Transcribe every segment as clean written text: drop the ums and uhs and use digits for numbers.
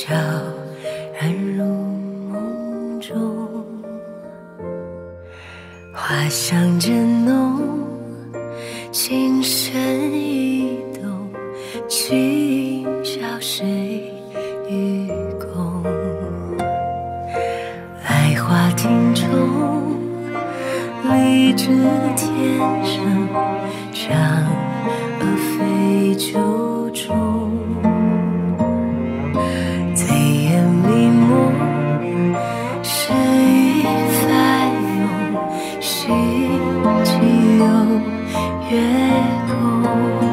悄然入梦中，花香渐浓，琴声一动，轻笑谁与共？来花亭中，荔枝天上，嫦娥飞酒中。醉眼迷蒙，诗意翻涌，心悸有月空。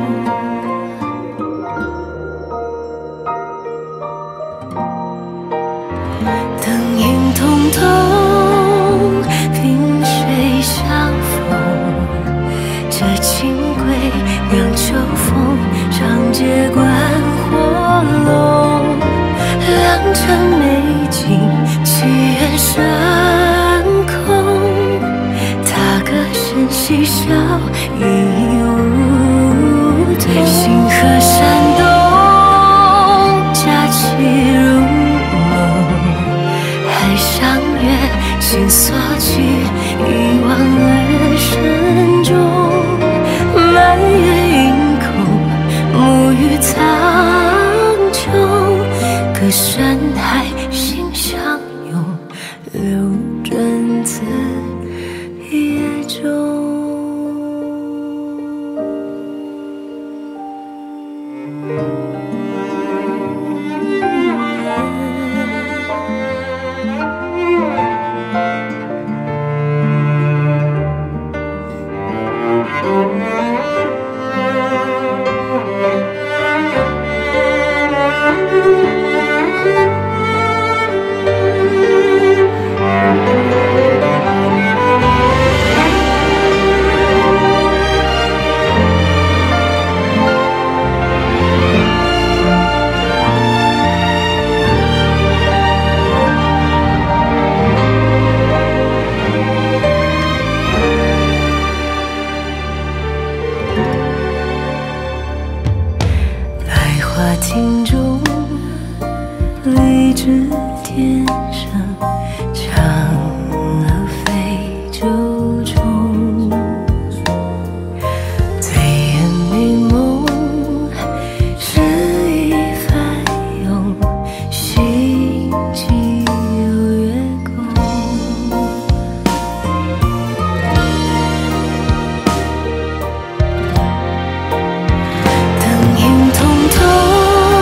灯影通通，萍水相逢。这清归酿秋风，长街观火龙。良辰美景，祈愿深空。踏歌声嬉笑，已无痛。星河闪动，佳期如梦。海上月，心锁去，一往而深中。满月盈空，沐浴苍穹。隔山海，心相拥，流转自夜中。花亭中，荔枝天上，嫦娥飞酒中。醉眼迷蒙，诗意翻涌，心悸有月空。灯影通通。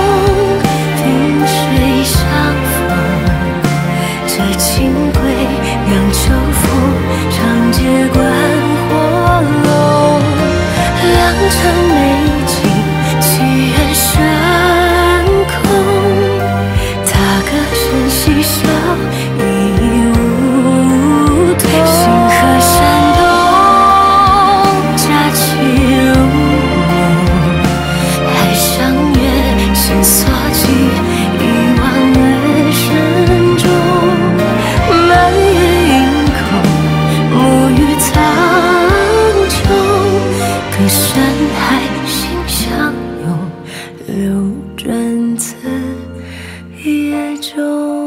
清归酿秋风，长街观火龙。良辰美景，祈愿深空。踏歌声嬉笑，已无痛。星河闪动，佳期如梦。海上月，心锁去，一往而深中。满月盈空，沐浴苍穹。隔山海，心相拥，流转自夜中。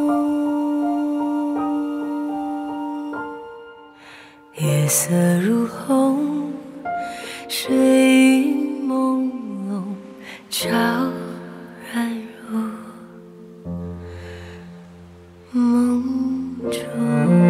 夜色如虹，水云朦胧，悄然入梦中。